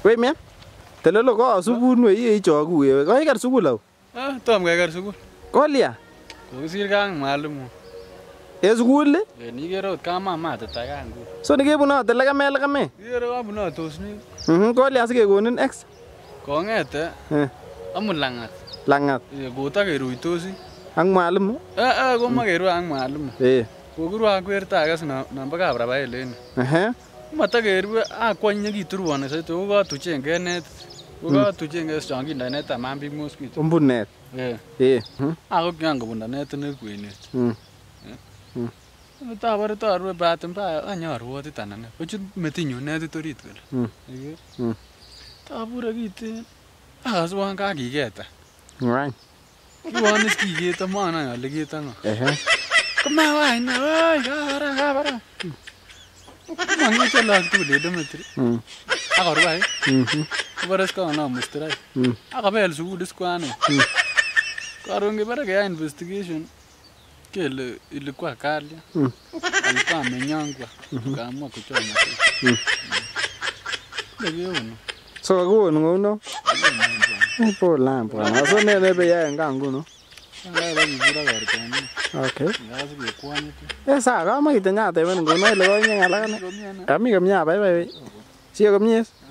Wei men. Telelo ko subun we ichogu we. Ko iker sukul au? Tom keker sukul. Kolya? Kokisir kang mwalimu. Sukul? Nikere ot kamamat takangu. So nikebunote lekame. Ikere kabunotos ni. Kolya sikekonin X. Kongete. Amut langat. Langat. Kuota keruitosi. Ak mwalimu? Komakeru ak mwalimu. Kokiru ak werto age namba kabrabael en. Matakeru akwony nekiturwoni soiti kokatuchengei net. Kokatuchengei chon kindoi net aman biik mosquito. Umbunet. Ako kyan kobunda net ne kwenet. Tabare tarwe bahati mbaya anyorwotit anan. Kochut metinyu netit orit kole. Tabure kiten. Akaswan kakiketa. Right. Kiwanis kiketa manai ale ketano. Komawai na oi kabara. Mangite lak tugul Dimitri. Akorwai. Kobares kana mustrai. Akabel sukul iskwane. Karon kebare ke investigation. Kele ilikuwa Kalya. Alikuwa amenyangwa. Kaamua kuchoma. Ndio. So kakuon ngono. Po lampo. Aso ne be ya ngangu no. Okay. Esa kama kitanya teben ngono ile ko nyanga lakane. Kami kamnya bai bai. Sio kamnyes.